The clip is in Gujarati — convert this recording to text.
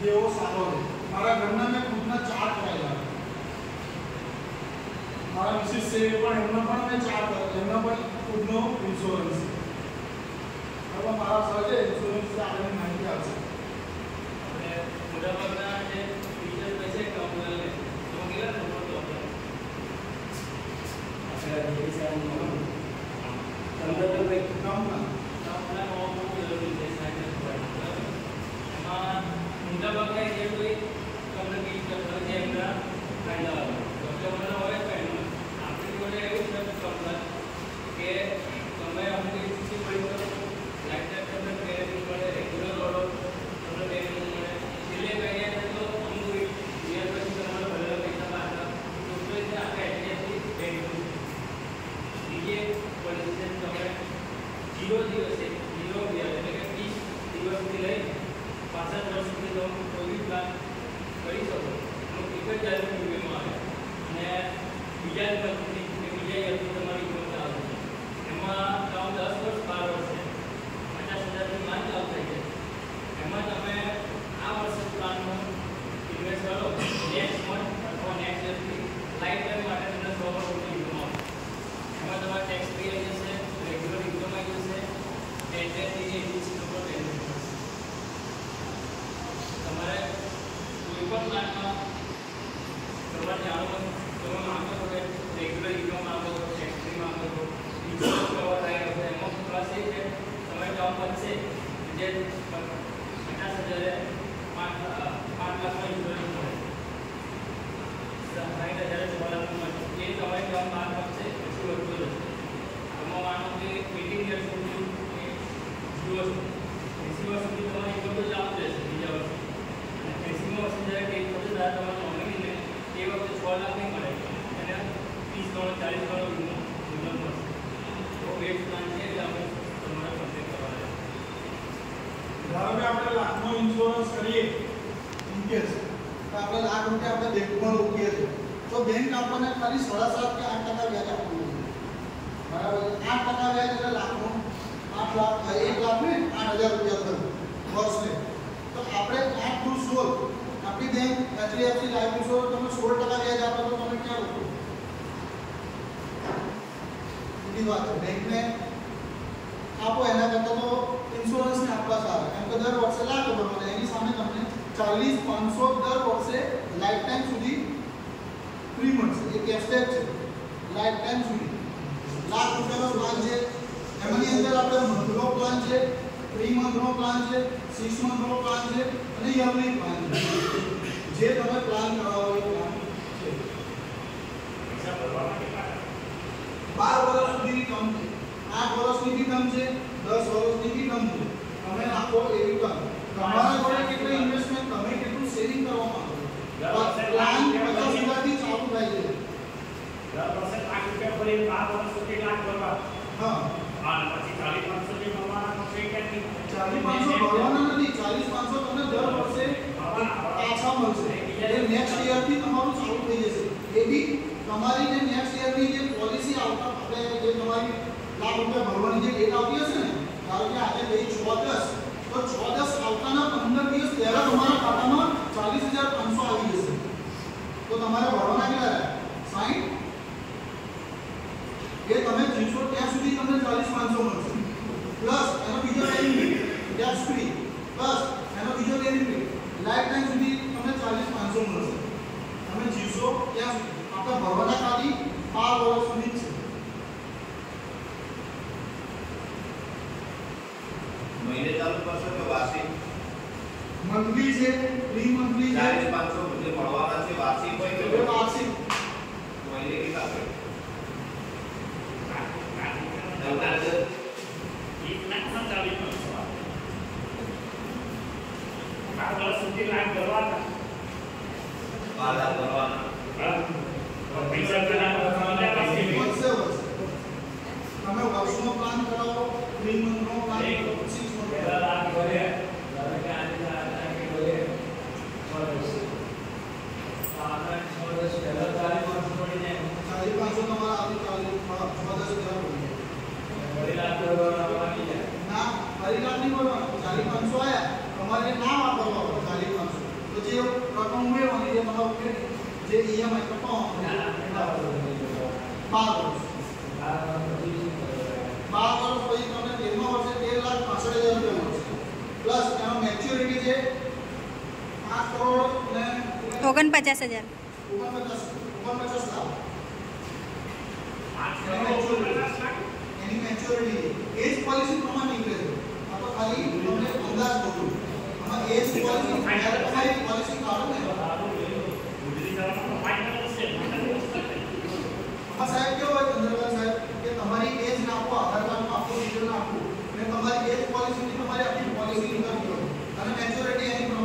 કેવો સારો છે. મારા ઘરના મેં ખુદના 4 કરાયેલા, મારા મિસિસ છે પણ એમના પણ મેં 4 કરાયેલા, એમના પણ ખુદનો ઇન્સ્યોરન્સ છે. હવે મારા સર છે ઇન્સ્યોરન્સ છે આગળની માહિતી આપશે. આપણે મોટાભાગના જે ફીચર છે કંપનીને તો કેટલા નંબર તો આપણે જે સારું નંબર અંદર તો એક કંપના બહુ જરૂરી છે સાયન્સ બરાબર. એમાં મોટાભાગના જે કોઈ કંપની કરતા છે એમના ફાયદા કસ્ટમરના હોય તો એનું આપણી જોડે એવું છે કંપની કે તમે અમને સીસી પડી કરો લાઈફ ટાઈમ તમને ગેરંટી મળે, રેગ્યુલર ઓર્ડર તમને ગેરંટી મળે. છેલ્લે કહીએ તો અમુક યર પછી તમારે ભરેલા પૈસા પાછા તો રીતે આપણે એચડીએફસી બેંક બીજે પોલિસી તમે 0 દિવસે 0 વ્યાજ એટલે કે 30 દિવસથી લઈ 65 વર્ષ સુધી તમે કોઈ બી પ્લાન કરી શકો. એનો 1000 પ્રીમિયમ આવે અને બીજા કંપની કે બીજા યરથી તમારી કિંમત આવે છે. એમાં તમે 10 વર્ષ 12 વર્ષ 50,000ની માંગ ચાલુ થઈ જાય. એમાં તમે આ વર્ષે પ્લાનમાં ઇન્વેસ્ટ કરો નેક્સ્ટ મંથ અથવા નેક્સ્ટ યરથી લાઈફ ટાઈમ માટે તમને 100 વર્ષ સુધી ઇન્કમ આવે. એમાં તમારે ટેક્સ ફ્રી આવી જશે, રેગ્યુલર ઇન્કમ આવી જશે, એચએસસી એજન્સી નંબર બેનિફિટ મળશે. તમારે કોઈ પણ પ્લાનમાં તમારે જાણવું તમે માંગો છો કે રેગ્યુલર ઇન્કમ માંગો છો, ટેક્સ ફ્રી માંગો છો, ઇન્સ્યોરન્સ કવર થાય છે. એમાં પ્લસ એ છે તમે જોબ બનશે જે 50,000 5 લાખમાં ઇન્સ્યોરન્સ મળે, 60,000 6 લાખમાં મળે. એ તમારી જોબ 5 બનશે પછી વધતો જશે. આમાં માનો કે 18 યર્સ સુધી 0 80 વર્ષ સુધી તમારી ઇન્કમ તો ચાલુ રહેશે બીજા વર્ષે. અને 80મા વર્ષે જ્યારે ટેક થશે ત્યારે તમારે નોમિનીને એ વખતે 6 લાખ નહીં મળે અને 30 ગણો 40 ગણો ઇન્કમ મળશે. તો બેસ્ટ પ્લાન છે એટલે આપણે તમારે કોન્ટેક્ટ કરવાનો. ધારો કે આપણે લાખનો ઇન્સ્યોરન્સ કરીએ ઇન કેસ તો આપણે લાખ રૂપિયા આપણે બેંકમાં રોકીએ છીએ તો બેંક આપણને ખાલી 7.5 કે 8% વ્યાજ આપવાનું છે. બરાબર, 8% વ્યાજ એટલે લાખનો 8 લાખ 1 લાખ ને 8,000 રૂપિયા થયું વર્ષને. તો આપણે 8 × 16 આપણી બેંક એચડીએફસી લાઈફ ઇન્સ્યોરન્સ તમે 16% વ્યાજ આપો તો તમે ક્યાં રોકો? સીધી વાત છે, બેંકને આપો એના કરતાં તો ઇન્સ્યોરન્સને આપવા સારા. કેમ કે દર વર્ષે લાખ ભરવાના, એની સામે તમને 40-500 દર વર્ષે લાઈફ ટાઈમ સુધી ફ્રી મળશે. એ કેશબેક છે લાઈફ ટાઈમ સુધી. લાખ રૂપિયાનો પ્લાન છે, એમાંની અંદર આપણે મંથનો પ્લાન છે, 3 મંથનો પ્લાન છે, 6 મંથનો પ્લાન છે અને યરલી પ્લાન છે. જે તમે પ્લાન કરાવો એ પ્લાન છે. પૈસા ભરવામાં કેટલા 12 વર્ષ સુધીની ટર્મ છે, 8 વર્ષની બી ટર્મ છે, 10 વર્ષની બી ટર્મ છે. તમે આપો એવી ટર્મ. તમારા જોડે કેટલું ઇન્વેસ્ટમેન્ટ, તમે કેટલું સેવિંગ કરવા માંગો છો. પ્લાન 50,000 થી ચાલુ થાય છે. દર વર્ષે લાખ રૂપિયા ભરી 12 વર્ષ સુધી લાખ ભરવા. હા, અને પછી 40-500 સુધી ભરવાના પછી કેટલી 40-500 ભરવાના નથી, 40-500 તમને દર વર્ષે પાછા મળશે. એ નેક્સ્ટ યર થી તમારું ચાલુ થઈ જશે. એ બી તમારી જે નેક્સ્ટ યર ની જે પોલિસી આવતા આપણે જે તમારી લાખ રૂપિયા ભરવાની જે ડેટ આવતી હશે ને, ધારો કે આજે ગઈ 6/10 તો 6/10 આવતાના 15 દિવસ પહેલા તમારા ખાતામાં 40,500 આવી જશે. તો તમારે ભરવાના કેટલા રહ્યા? 60. એ તમે જીવશો ત્યાં સુધી તમને 40,500 મળશે. પ્લસ એનો બીજો બેનિફિટ ટેક્સ ફ્રી, પ્લસ એનો બીજો બેનિફિટ લાઈફ ટાઈમ સુધી તમને 40,500 મળશે. તમે જીવશો ત્યાં સુધી. આપણે ભરવાના ખાલી 12 વર્ષ સુધી જ છે. મહિને ચાલુ કરશો કે વાર્ષિક? મંથલી છે, 3 મંથલી છે, 40,500 જે મળવાના છે વાર્ષિક હોય કે વાર્ષિક. મહિને કેટલા છે? લાખ ભરવાના 12 લાખ ભરવાના. પૈસા વર્ષે તમે વર્ષનો પ્લાન કરાવો, 3 મંથનો પ્લાન કરો, 6 મંથનો. લાખ ભરે ધારો કે આજે લાખ ભરે 6 વર્ષ પહેલા 40,500 પડી જાય. 40,500 તમારા આવી 6 10 જેવા પડી જાય. 2 લાખ ભરવાના બાકી જાય. ના, 40 લાખ નહીં ભરવાના, 40,500 આયા તમારે ના વાપરવા પડે. 40,500 જે EMI કપાવવાનો એના પર 12 વર્ષ 12 વર્ષ પછી તમને 13મા વર્ષે 13,65,000 રૂપિયા મળશે પ્લસ એનો મેચ્યોરિટી છે 5 કરોડ ને 49,000 49 લાખ એની મેચ્યોરિટી એજ પોલિસી પ્રમાણે નીકળે છે આ તો ખાલી તમને અંદાજ બોલું આમાં એજ પોલિસી જ્યારે તમારી પોલિસી કાઢો ને આ સાહેબ કેવો હોય ચંદ્રકાંત સાહેબ કે તમારી એજ નાખો આધાર કાર્ડમાં આખું ડિટેલ નાખો અને તમારી એજ પોલિસી તમારી આખી પોલિસી નીકળતી હોય અને મેચ્યોરિટી એની